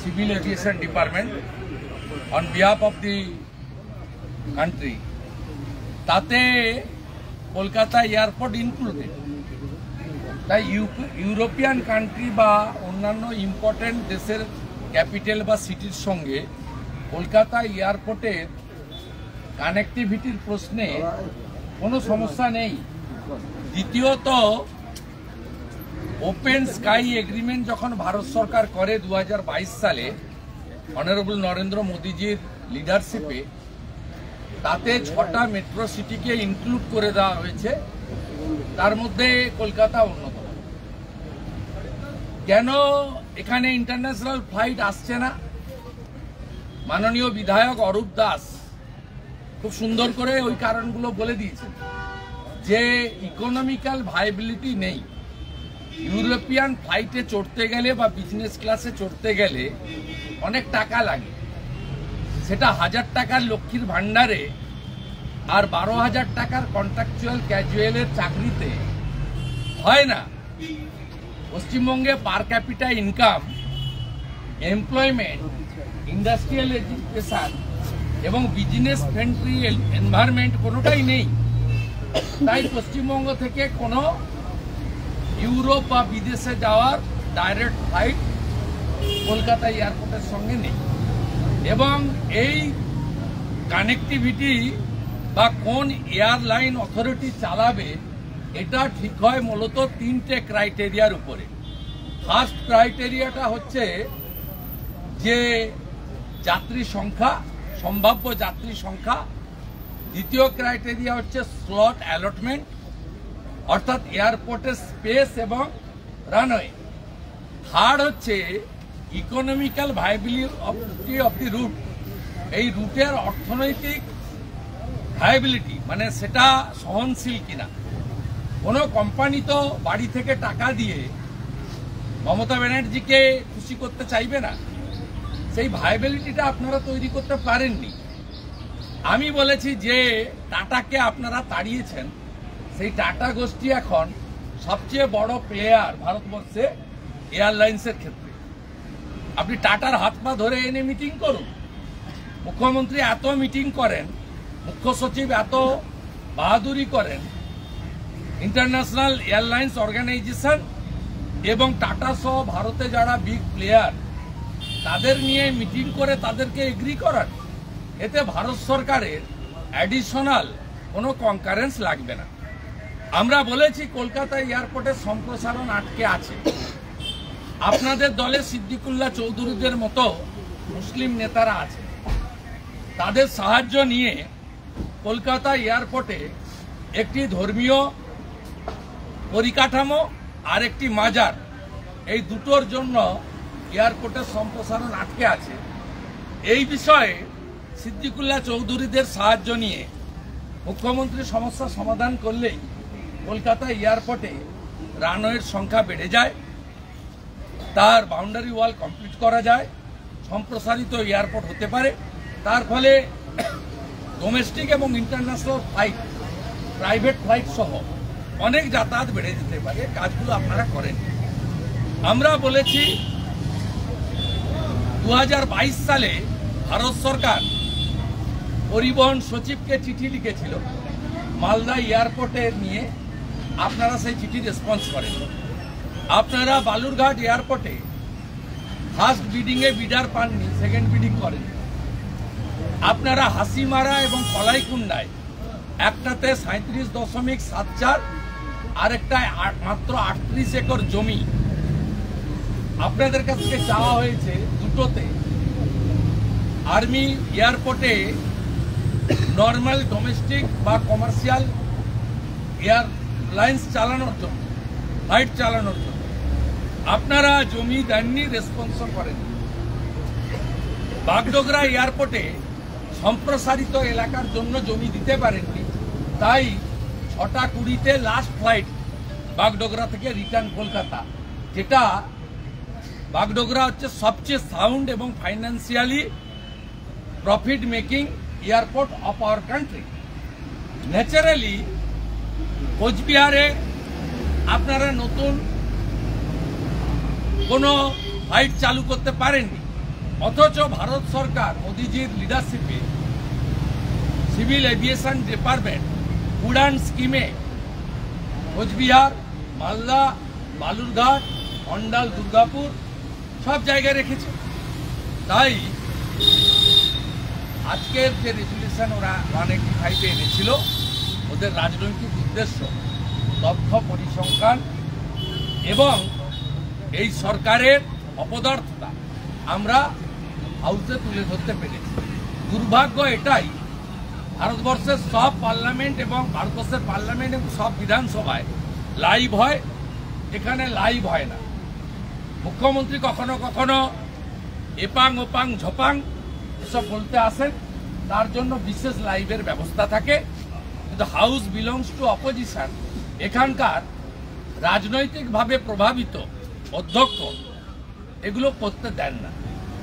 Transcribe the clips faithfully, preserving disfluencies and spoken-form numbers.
Civil Aviation Department on behalf of the country. তাতে Kolkata airport included. তাই European country বা অন্যান্য ইম্পর্টেন্ট দেশের ক্যাপিটাল বা সিটির সঙ্গে কলকাতা এয়ারপোর্টের কানেক্টিভিটির প্রশ্নে কোনো সমস্যা নেই। দ্বিতীয়ত, ওপেন স্কাই এগ্রিমেন্ট যখন ভারত সরকার করে দু হাজার বাইশ সালে অনারেবল নরেন্দ্র মোদীজির লিডারশিপে, তাতে ছটা মেট্রো সিটিকে ইনক্লুড করে দেওয়া হয়েছে, তার মধ্যে কলকাতা অন্যতম। কেন এখানে ইন্টারন্যাশনাল ফ্লাইট আসছে না? মাননীয় বিধায়ক অরূপ দাস খুব সুন্দর করে ওই কারণগুলো বলে দিয়েছেন যে ইকোনমিক্যাল ভাইবিলিটি নেই। ইউরোপিয়ান ফ্লাইটে চড়তে গেলে বা বিজনেস ক্লাসে চড়তে গেলে অনেক টাকা লাগে, সেটা হাজার টাকার লক্ষ্মীর ভান্ডারে আর বারো হাজার টাকার কন্ট্রাকচুয়াল ক্যাজুয়ালের চাকরিতে হয় না। পশ্চিমবঙ্গে per capita income, employment, industrial education এবং বিজনেস ফ্রেন্ডলি এনভায়রনমেন্ট কোনোটাই নেই। তাই পশ্চিমবঙ্গ থেকে কোনো ইউরোপ বা বিদেশে যাওয়ার ডাইরেক্ট ফ্লাইট কলকাতা এয়ারপোর্টের সঙ্গে নেই। এবং এই কানেক্টিভিটি বা কোন এয়ারলাইন অথরিটি চালাবে এটা ঠিক হয় মূলত তিনটে ক্রাইটেরিয়ার উপরে। ফার্স্ট ক্রাইটেরিয়াটা হচ্ছে যে যাত্রী সংখ্যা, সম্ভাব্য যাত্রী সংখ্যা। দ্বিতীয় ক্রাইটেরিয়া হচ্ছে স্লট অ্যালটমেন্ট, অর্থাৎ এয়ারপোর্টের স্পেস এবং রানওয়ে। থার্ড হচ্ছে economical viability of the route, এই রুটের অর্থনৈতিক ভাইবিলিটি, মানে সেটা সহনশীল কিনা। কোনো কোম্পানি তো বাড়ি থেকে টাকা দিয়ে মমতা ব্যানার্জিকে খুশি করতে চাইবে না, সেই ভাইবিলিটিটা আপনারা তৈরি করতে পারেননি। আমি বলেছি যে টাটাকে আপনারা তাড়িয়েছেন, সেই টাটা গোষ্ঠী এখন সবচেয়ে বড় প্লেয়ার ভারতবর্ষে এয়ারলাইন্সের ক্ষেত্রে। আপনি টাটার হাত পা ধরে এনে মিটিং করুন। মুখ্যমন্ত্রী এত মিটিং করেন, মুখ্য সচিব এত বাহাদুরি করেন, ইন্টারন্যাশনাল এয়ারলাইন্স অর্গানাইজেশন এবং টাটা সহ ভারতে যারা বিগ প্লেয়ার তাদের নিয়ে মিটিং করে তাদেরকে এগ্রি করান। এতে ভারত সরকারের অ্যাডিশনাল কোনো কনকারেন্স লাগবে না। আমরা বলেছি কলকাতা এয়ারপোর্টের সম্প্রসারণ আটকে আছে। আপনাদের দলে সিদ্দিকুল্লাহ চৌধুরীদের মতো মুসলিম নেতারা আছে, তাদের সাহায্য নিয়ে কলকাতা এয়ারপোর্টে একটি ধর্মীয় পরিকাঠামো আর একটি মাজার, এই দুটোর জন্য এয়ারপোর্টের সম্প্রসারণ আটকে আছে। এই বিষয়ে সিদ্দিকুল্লাহ চৌধুরীদের সাহায্য নিয়ে মুখ্যমন্ত্রী সমস্যা সমাধান করলেই কলকাতা এয়ারপোর্টে রানওয়ের সংখ্যা বেড়ে যায়, তার বাউন্ডারি ওয়াল কমপ্লিট করা যায়, সম্প্রসারিত এয়ারপোর্ট হতে পারে। তার ফলে ডোমেস্টিক এবং ইন্টারন্যাশনাল ফ্লাইট, প্রাইভেট ফ্লাইট সহ অনেক যাতায়াত বেড়ে যেতে পারে। কাজগুলো আপনারা করেন। আমরা বলেছি দু হাজার বাইশ সালে ভারত সরকার পরিবহন সচিবকে চিঠি লিখেছিল মালদা এয়ারপোর্টে নিয়ে, আপনারা সেই চিঠি রেসপন্স করেন। আপনারা বালুরঘাট এয়ারপোর্টে ফার্স্ট বিডিংয়ে বিডার পাননি, সেকেন্ড বিডিং করেন। আপনারা হাসিমারা এবং কলাইকুণ্ডায় একটাতে সাঁত্রিশ দশমিক সাত চার আরেকটায় মাত্র আটত্রিশ একর জমি আপনাদের কাছ থেকে চাওয়া হয়েছে। দুটোতে আর্মি এয়ারপোর্টে নর্মাল ডোমেস্টিক বা কমার্শিয়াল এয়ারলাইন্স চালানোর জন্য, ফ্লাইট চালানোর জন্য আপনারা জমি দেননি, রেসপন্স করেন। বাগডোগরা এয়ারপোর্টে সম্প্রসারিত এলাকার জন্য জমি দিতে পারেননি, তাই ছটা কুড়িতে লাস্ট ফ্লাইট বাগডোগরা থেকে রিটার্ন কলকাতা, যেটা বাগডোগরা হচ্ছে সবচেয়ে সাউন্ড এবং financially profit making airport of our country. Naturally কোচবিহারে আপনারা নতুন কোনো ফ্লাইট চালু করতে পারেননি, অথচ ভারত সরকার মোদিজির লিডারশিপে সিভিল এভিয়েশন ডিপার্টমেন্ট উড়ান স্কিমে কোচবিহার, মালদা, বালুরঘাট, অন্ডাল, দুর্গাপুর সব জায়গায় রেখেছে। তাই আজকের যে রেজুলেশন ওরা ওয়ান এইটি ফাইভে এনেছিল, ওদের রাজনৈতিক উদ্দেশ্য তথ্য পরিসংখ্যান এবং এই সরকারের অপদার্থতা আমরা হাউসে তুলে ধরতে পেরেছি। দুর্ভাগ্য এটাই, ভারতবর্ষের সব পার্লামেন্ট এবং ভারতবর্ষের পার্লামেন্ট এবং সব বিধানসভায় লাইভ হয়, এখানে লাইভ হয় না। মুখ্যমন্ত্রী কখনো কখনো এপাং ওপাং ঝপাং এসব বলতে আসেন, তার জন্য বিশেষ লাইভের ব্যবস্থা থাকে। কিন্তু হাউস বিলংস টু অপোজিশন, এখানকার রাজনৈতিকভাবে প্রভাবিত অধ্যক্ষ এগুলো করতে দেন না।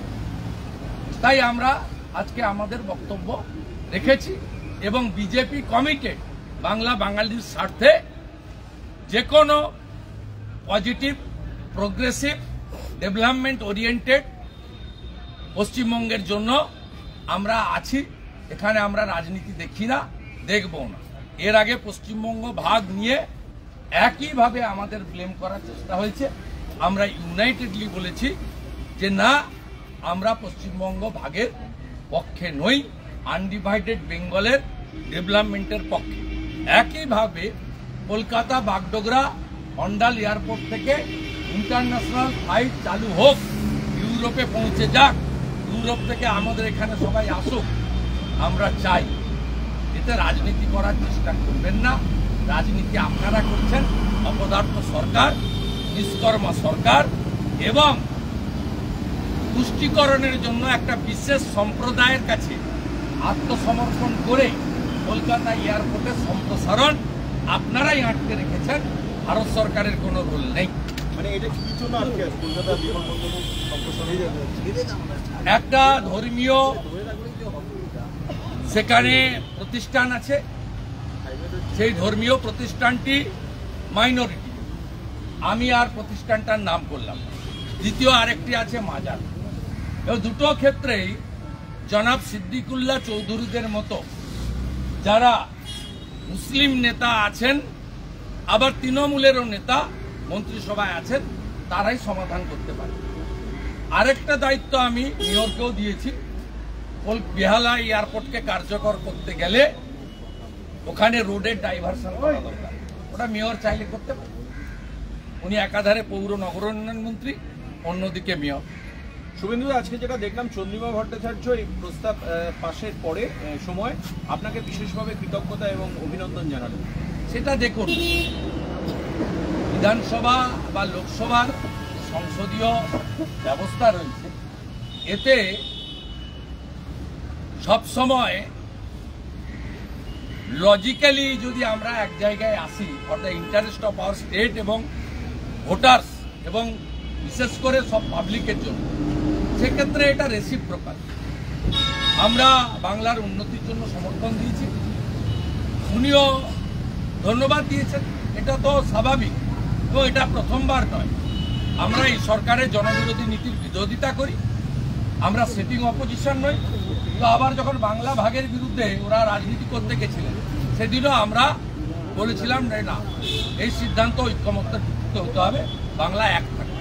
তাই আমরা আজকে আমাদের বক্তব্য রেখেছি এবং বিজেপি কমিটেড বাংলা বাঙালির স্বার্থে যে কোনো পজিটিভ, প্রোগ্রেসিভ, ডেভেলপমেন্ট ওরিয়েন্টেড পশ্চিমবঙ্গের জন্য আমরা আছি। এখানে আমরা রাজনীতি দেখি না, দেখব না। এর আগে পশ্চিমবঙ্গ ভাগ নিয়ে একইভাবে আমাদের ব্লেম করার চেষ্টা হয়েছে। আমরা ইউনাইটেডলি বলেছি যে না, আমরা পশ্চিমবঙ্গ ভাগের পক্ষে নই, আনডিভাইডেড বেঙ্গলের ডেভেলপমেন্টের পক্ষে। একইভাবে কলকাতা বাগডোগরা অন্ডাল এয়ারপোর্ট থেকে ইন্টারন্যাশনাল ফ্লাইট চালু হোক, ইউরোপে পৌঁছে যাক, ইউরোপ থেকে আমাদের এখানে সবাই আসুক, আমরা চাই। এতে রাজনীতি করার চেষ্টা করবেন না। রাজনীতি আপনারা করছেন, অপদার্থ সরকার, নিষ্কর্মা সরকার এবং তুষ্টিকরণের জন্য একটা বিশেষ সম্প্রদায়ের কাছে আত্মসমর্পণ করে কলকাতা এয়ারপোর্টের সম্প্রসারণ আপনারাই আটকে রেখেছেন। ভারত সরকারের কোনো রোল নেই। মানে এটা কি জন্য আটকে আছে? কলকাতা বিমানবন্দর সম্প্রসারণ একটা ধর্মীয় সেখানে প্রতিষ্ঠান আছে, সেই ধর্মীয় প্রতিষ্ঠানটি মাইনরিটি, আমি আর প্রতিষ্ঠানটার নাম করলাম। দ্বিতীয় আরেকটি আছে মাজার। এবং দুটো ক্ষেত্রেই জনাব সিদ্দিকুল্লাহ চৌধুরীদের মতো যারা মুসলিম নেতা আছেন, আবার তৃণমূলেরও নেতা মন্ত্রিসভায় আছেন, তারাই সমাধান করতে পারে। আরেকটা দায়িত্ব আমি মেয়রকেও দিয়েছি, বেহালা এয়ারপোর্টকে কার্যকর করতে গেলে ওখানে রোডের ডাইভারশন করা দরকার। ওটা মেয়র চাইলে করতে পারে। উনি একাধারে পৌর নগরোন্নয়ন মন্ত্রী, অন্যদিকে মেয়র। শুভেন্দু, আজকে যেটা দেখলাম চন্দ্রিমা ভট্টাচার্য এই প্রস্তাব পাশের পরে সময় আপনাকে বিশেষভাবে কৃতজ্ঞতা এবং অভিনন্দন জানালেন। সেটা দেখুন, বিধানসভা বা লোকসভার সংসদীয় ব্যবস্থা রয়েছে, এতে সবসময় লজিক্যালি যদি আমরা এক জায়গায় আসি for the interest of our state এবং ভোটার্স এবং বিশেষ করে সব পাবলিকের জন্য, সেক্ষেত্রে এটা রেসিপ্রোকাল। আমরা বাংলার উন্নতির জন্য সমর্থন দিয়েছি, উনিও ধন্যবাদ দিয়েছেন। এটা তো স্বাভাবিক এবং এটা প্রথমবার নয়। আমরা এই সরকারের জনবিরোধী নীতির বিরোধিতা করি, আমরা সিটিং অপোজিশন নই। তো আবার যখন বাংলা ভাগের বিরুদ্ধে ওরা রাজনীতি করতে গেছিলেন, সেদিনও আমরা বলেছিলাম না, এই সিদ্ধান্ত ঐক্যমত্যে ভিত্তিতে হতে হবে, বাংলা এক থাকবে।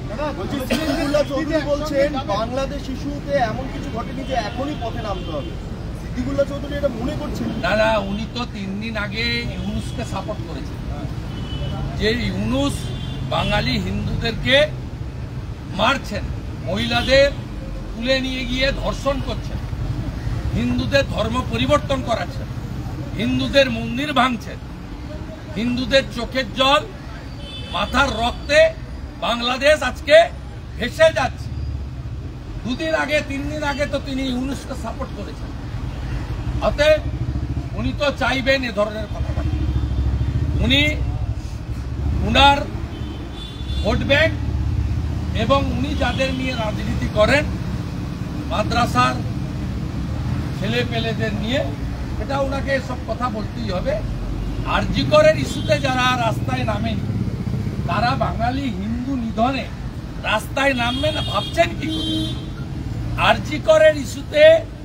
বলছেন বাংলাদেশ ইস্যুতে এমন কিছু ঘটেনি যে এখনই পথে নামতে হবে, সিদ্দিকুল্লাহ চৌধুরী এটা মনে করছেন? না না, উনি তো তিন দিন আগে ইউনুসকে সাপোর্ট করেছেন, যে ইউনুস বাঙালি হিন্দুদেরকে মারছেন, মহিলাদের তুলে নিয়ে গিয়ে ধর্ষণ করছেন, হিন্দুদের ধর্ম পরিবর্তন করাচ্ছেন, হিন্দুদের মন্দির ভাঙছেন, হিন্দুদের চোখের জল মাথার রক্তে বাংলাদেশ আজকে ভেসে যাচ্ছে। দুদিন আগে তিন দিন আগে তো তিনি ইউনুসকে সাপোর্ট করেছেন। অতএব উনি তো চাইবেন এ ধরনের কথাবার্তা। উনি উনার ভোট ব্যাংক এবং উনি যাদের নিয়ে রাজনীতি করেন, মাদ্রাসার ছেলে পেলেদের নিয়ে, এটা ওনাকে এসব কথা বলতেই হবে। আরজি করের ইস্যুতে যারা রাস্তায় নামেনি, তারা বাঙালি হিন্দু নিধনে রাস্তায় নামবে না ভাবছেন কি করে? আরজি করের ইস্যুতে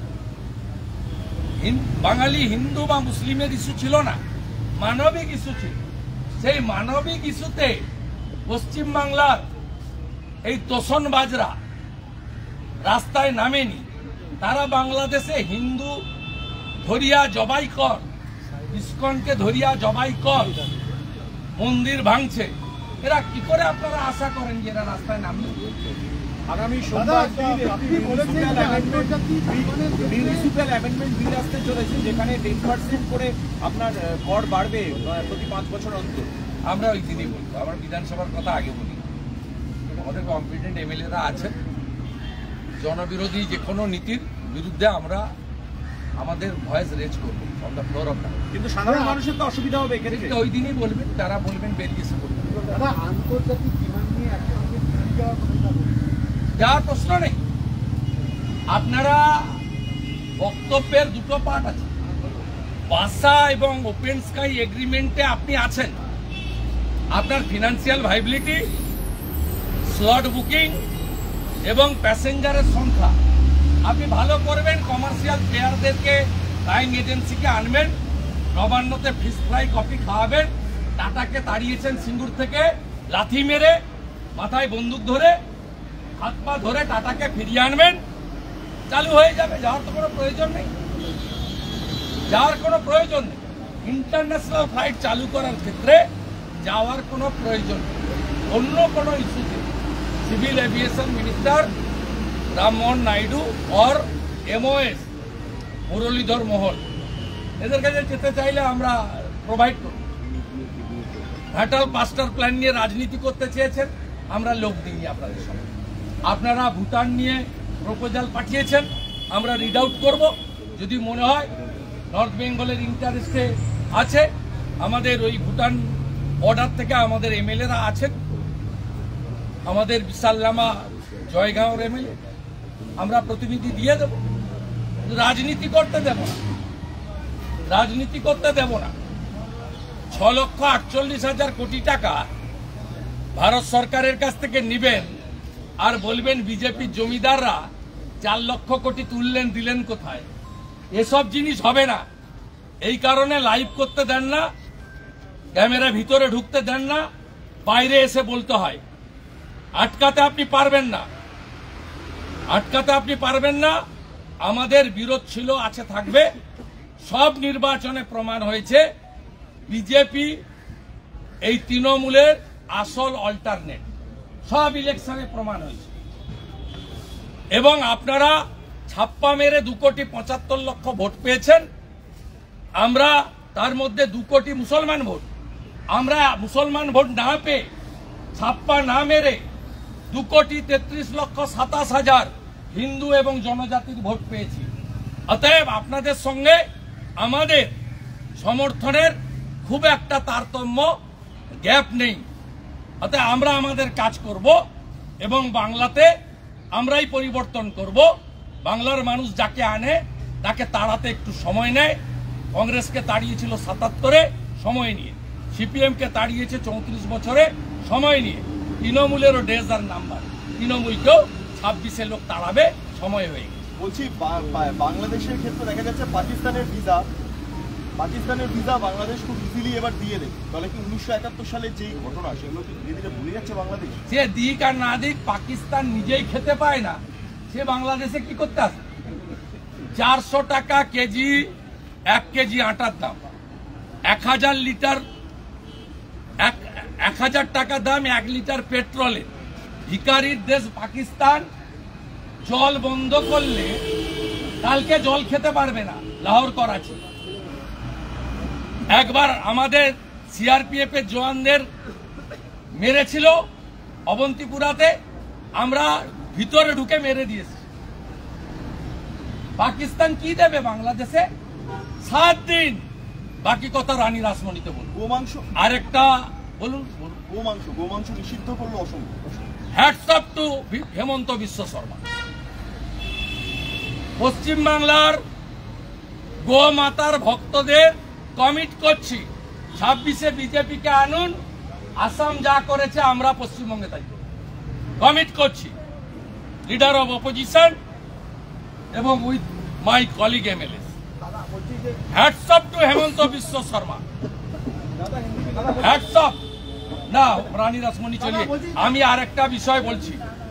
বাঙালি হিন্দু বা মুসলিমের ইস্যু ছিল না, মানবিক ইস্যু ছিল। সেই মানবিক ইস্যুতে পশ্চিমবাংলার এই তোষণবাজরা রাস্তায় নামেনি। তারা বাংলাদেশে হিন্দু ধরিয়া জবাই কর, ইসকনকে ধরিয়া জবাই কর, মন্দির ভাঙছে। এরা কি করে আপনারা আশা করেন যে এরা রাস্তায় নামবে? আগামী সোমবার মিউনিসিপ্যাল অ্যামেন্ডমেন্ট বিল আসতে চলেছে, যেখানে টেন পার্সেন্ট করে আপনার কর বাড়বে প্রতি পাঁচ বছর অন্তর। আমরা ওই দিনই বলবো, আমার বিধানসভার কথা আগে বলি। আমাদের কম্পিটেন্ট এমএলএরা আছেন, জনবিরোধী যে কোনো নীতির বিরুদ্ধে আমরা আমাদের ভয়েস রেজ করবো on the floor of the. কিন্তু সাধারণ মানুষের তো অসুবিধা হবে এক্ষেত্রে। ওই দিনই বলবেন, যারা বলবেন বেরিয়ে এসে বলবেন। আন্তর্জাতিক বিমান নিয়ে একসঙ্গে যাওয়ার কথা যাওয়ার প্রশ্ন নেই। আপনারা বক্তব্যের দুটো পার্ট আছে, বাসা এবং ওপেন স্কাই এগ্রিমেন্টে আপনি আছেন। আপনার ফিনান্সিয়াল ভাইবিলিটি, স্লট বুকিং এবং প্যাসেঞ্জারের সংখ্যা আপনি ভালো করবেন। কমার্শিয়াল প্লেয়ারদেরকে ফ্লাইং এজেন্সিকে আনবেন, নবান্নতে ফিশ ফ্রাই কফি খাওয়াবেন। টাটাকে তাড়িয়েছেন সিঙ্গুর থেকে লাথি মেরে, মাথায় বন্দুক ধরে, হাত পা ধরে টাটাকে ফিরিয়ে আনবেন, চালু হয়ে যাবে। যাওয়ার তো কোনো প্রয়োজন নেই, যাওয়ার কোনো প্রয়োজন নেই। ইন্টারন্যাশনাল ফ্লাইট চালু করার ক্ষেত্রে যাওয়ার কোনো প্রয়োজন নেই। অন্য কোনো ইস্যুতে civil aviation minister Rammohan Naidu or MOS Muralidhar Mohan এদের কাছে যেতে চাইলে আমরা প্রোভাইড করব। ঘাটাল মাস্টার প্ল্যান নিয়ে রাজনীতি করতে চেয়েছেন, আমরা লোক দিইনি আপনাদের সঙ্গে। আপনারা ভুটান নিয়ে প্রপোজাল পাঠিয়েছেন, আমরা রিড আউট করব। যদি মনে হয় নর্থ বেঙ্গলের ইন্টারেস্টে আছে, আমাদের ওই ভুটান বর্ডার থেকে আমাদের এমএলএরা আছেন, আমাদের বিশাল্লামা জয়গাঁওর এমএলএ, আমরা প্রতিনিধি দিয়ে দেব। রাজনীতি করতে দেব না, রাজনীতি করতে দেব না। ছ লক্ষ আটচল্লিশ হাজার কোটি টাকা ভারত সরকারের কাছ থেকে নিবেন আর বলবেন বিজেপির জমিদাররা চার লক্ষ কোটি তুললেন, দিলেন কোথায়? এসব জিনিস হবে না। এই কারণে লাইভ করতে দেন না, ক্যামেরা ভিতরে ঢুকতে দেন না, বাইরে এসে বলতে হয়। আটকাতে আপনি পারবেন না, আটকাতে আপনি পারবেন না। আমাদের বিরোধ ছিল, আছে, থাকবে। সব নির্বাচনে প্রমাণ হয়েছে বিজেপি এই তৃণমূলের আসল অল্টারনেট, সব ইলেকশনে প্রমাণ হয়েছে। এবং আপনারা ছাপ্পা মেরে দু কোটি পঁচাত্তর লক্ষ ভোট পেয়েছেন, আমরা তার মধ্যে দু কোটি মুসলমান ভোট। আমরা মুসলমান ভোট না পেয়ে, ছাপ্পা না মেরে দু কোটি তেত্রিশ লক্ষ সাতাশ হাজার হিন্দু এবং জনজাতির ভোট পেয়েছি। অতএব আপনাদের সঙ্গে আমাদের সমর্থনের খুব একটা তারতম্য, গ্যাপ নেই। অতএব আমরা আমাদের কাজ করব এবং বাংলাতে আমরাই পরিবর্তন করব। বাংলার মানুষ যাকে আনে তাকে তাড়াতে একটু সময় নেয়। কংগ্রেসকে তাড়িয়েছিল সাতাত্তরে সময় নিয়ে, সিপিএমকে তাড়িয়েছে চৌত্রিশ বছরে সময় নিয়ে। তৃণমূলেরও ডেজার নাম্বার, তৃণমূলকেও ছাব্বিশে লোক তাড়াবে, সময় হয়ে গেছে। বলছি বাংলাদেশের ক্ষেত্রে দেখা যাচ্ছে পাকিস্তানের ভিসা পাকিস্তানের ভিসা বাংলাদেশ খুব ইজিলি এবার দিয়ে দেবে। তাহলে কি উনিশশো একাত্তর সালের যেই ঘটনা সেগুলো কি ধীরে ধীরে ভুলে যাচ্ছে বাংলাদেশ? সে দিক আর না দিক, পাকিস্তান নিজেই খেতে পায় না, সে বাংলাদেশে কি করতে আসে? চারশো টাকা কেজি এক কেজি আটার দাম, এক হাজার লিটার এক এক হাজার টাকা দাম এক লিটার পেট্রোলের। ভিখারির দেশ পাকিস্তান। জল বন্ধ করলে কালকে জল খেতে পারবে না লাহোর, করাচি। একবার আমাদের সিআরপিএফ এর জওয়ানদের মেরেছিল অবন্তিপুরাতে, আমরা ভিতরে ঢুকে মেরে দিয়েছি। পাকিস্তান কি দেবে বাংলাদেশে? সাত দিন। বাকি কথা রানী রাসমণিতে বলুন। গোমাংস আরেকটা বলুন, গোমাংস গোমাংস নিষিদ্ধ করলো অসম্ভব। Hats off to Himanta Biswa Sharma. পশ্চিমবাংলার গোমাতার ভক্তদের কমিট করছি, ছাব্বিশে বিজেপিকে আনুন, আসাম যা করেছে আমরা পশ্চিমবঙ্গে তাই কমিট করছি। লিডার অব অপোজিশন এবং with my colleague MLA. Hats off to Himanta Biswa Sarma, hats off. না রানী রাসমণি চলিয়ে আমি আর একটা বিষয় বলছি,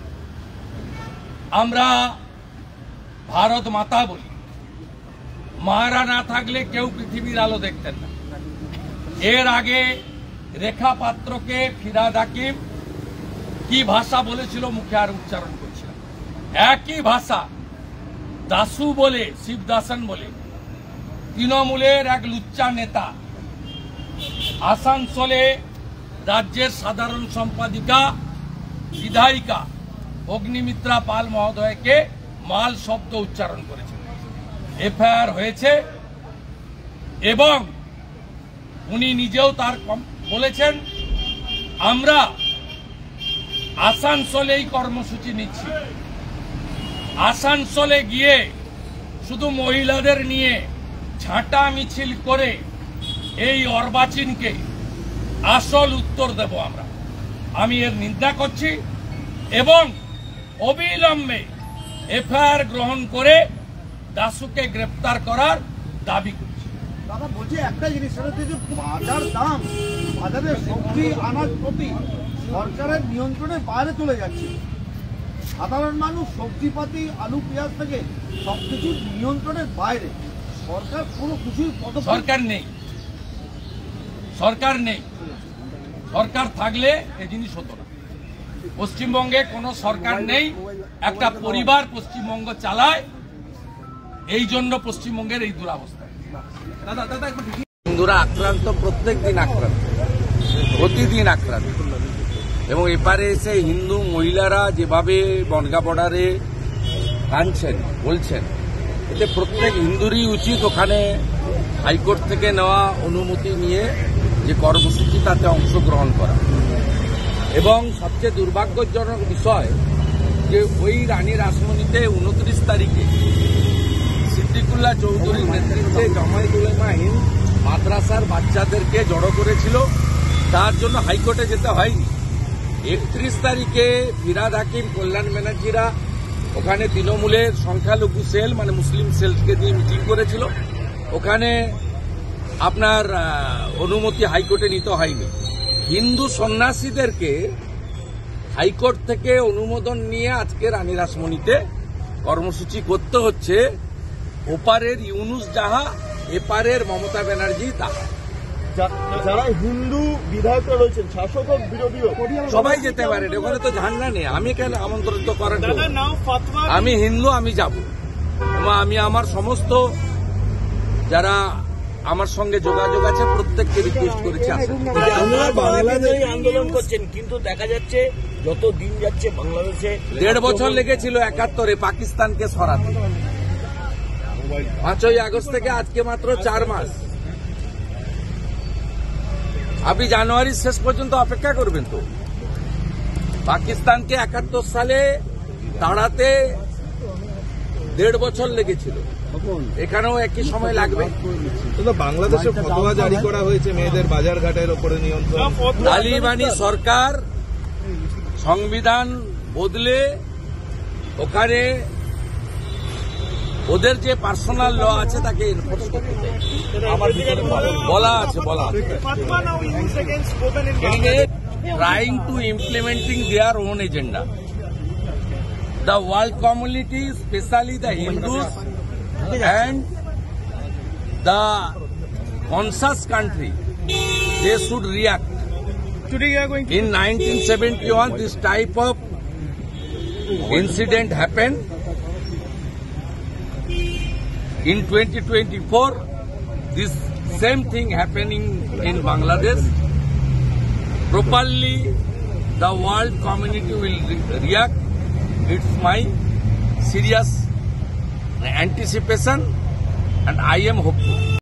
আমরা ভারত মাতা বলি, মারা না থাকলে কেউ পৃথিবীর আলো দেখতেন না। এর আগে রেখা পাত্রকে ফিরহাদ হাকিম কি ভাষা বলেছিল মুখে আর উচ্চারণ করছিলাম, একই ভাষা দাসু বলে, শিবদাসন বলে তৃণমূলের এক লুচ্চা নেতা আসানসোলে রাজ্যের সাধারণ সম্পাদিকা বিধায়িকা অগ্নিমিত্রা পাল মহোদয়কে মাল শব্দ উচ্চারণ করেছে। এফআইআর হয়েছে এবং উনি নিজেও তার বলেছেন আমরা আসানসোলেই কর্মসূচি নিচ্ছি। আসানসোলে গিয়ে শুধু মহিলাদের নিয়ে ঝাঁটা মিছিল করে এই অর্বাচীনকে আসল উত্তর দেব আমরা। আমি এর নিন্দা করছি এবং অবিলম্বে এফআইআর গ্রহণ করে দাসুকে গ্রেপ্তার করার দাবি করছি। দাদা বলছি একটা জিনিস, সেটা হচ্ছে যে বাজার দাম, বাজারে সবজি আনাজপাতি সরকারের নিয়ন্ত্রণের বাইরে চলে যাচ্ছে। সাধারণ মানুষ সবজিপাতি আলু পেঁয়াজ থেকে সবকিছু নিয়ন্ত্রণের বাইরে, সরকার কোনো কিছুই পদক্ষেপ সরকার নেই, সরকার নেই। সরকার থাকলে এই জিনিস হতো না। পশ্চিমবঙ্গে কোনো সরকার নেই, একটা পরিবার পশ্চিমবঙ্গ চালায়, এই জন্য পশ্চিমবঙ্গের এই দুরবস্থা। হিন্দুরা আক্রান্ত, প্রত্যেক দিন আক্রান্ত, প্রতিদিন আক্রান্ত। এবং এপারে এসে হিন্দু মহিলারা যেভাবে বনগা বর্ডারে কাঁদছেন, বলছেন, এতে প্রত্যেক হিন্দুরই উচিত ওখানে হাইকোর্ট থেকে নেওয়া অনুমতি নিয়ে যে কর্মসূচি তাতে অংশগ্রহণ করা। এবং সবচেয়ে দুর্ভাগ্যজনক বিষয় যে ওই রানী রাসমণিতে উনত্রিশ তারিখে সিদ্দিকুল্লাহ চৌধুরীর নেতৃত্বে জামায়াত উলামা হিন্দ মাদ্রাসার বাচ্চাদেরকে জড়ো করেছিল, তার জন্য হাইকোর্টে যেতে হয়নি। একত্রিশ তারিখে ফিরহাদ হাকিম, কল্যাণ ব্যানার্জিরা ওখানে তৃণমূলের সংখ্যালঘু সেল মানে মুসলিম সেলকে দিয়ে মিটিং করেছিল, ওখানে আপনার অনুমতি হাইকোর্টে নিতে হয়নি। হিন্দু সন্ন্যাসীদেরকে হাইকোর্ট থেকে অনুমোদন নিয়ে আজকে রানী রাসমণিতে কর্মসূচি করতে হচ্ছে। ওপারের ইউনুস যাহা, এপারের মমতা ব্যানার্জি তাহা। যারা হিন্দু বিধায়করা রয়েছেন, শাসক হোক বিরোধী হোক, সবাই যেতে পারে, ওখানে তো ঝান্ডা নেই। আমি কেন আমন্ত্রিত করেন? আমি হিন্দু, আমি যাব এবং আমি আমার সমস্ত যারা আমার সঙ্গে যোগাযোগ আছে প্রত্যেককে রিকোয়েস্ট করেছি। বাংলাদেশ আন্দোলন করছেন, কিন্তু দেখা যাচ্ছে যত দিন যাচ্ছে বাংলাদেশে দেড় বছর লেগেছিল একাত্তরে পাকিস্তানকে সরাতে। পাঁচই আগস্ট থেকে আজকে মাত্র চার মাস। আপনি জানুয়ারির শেষ পর্যন্ত অপেক্ষা করবেন তো? পাকিস্তানকে একাত্তর সালে তাড়াতে দেড় বছর লেগেছিল, এখানেও একই সময় লাগবে। বাংলাদেশে ফতোয়া জারি করা হয়েছে মেয়েদের বাজার ঘাটের উপরে নিয়ন্ত্রণ। তালিবানি সরকার সংবিধান বদলে ওখানে ওদের যে পার্সোনাল ল আছে তাকে এনফোর্স করতে চাই, বলা আছে বলা আছে trying to implementing their own agenda. The world community, especially the Hindus and the conscious country, they should react. In nineteen seventy-one, this type of incident happened. In twenty twenty-four, this same thing happening in Bangladesh. Properly, the world community will re react. It's my serious anticipation, and I am hopeful.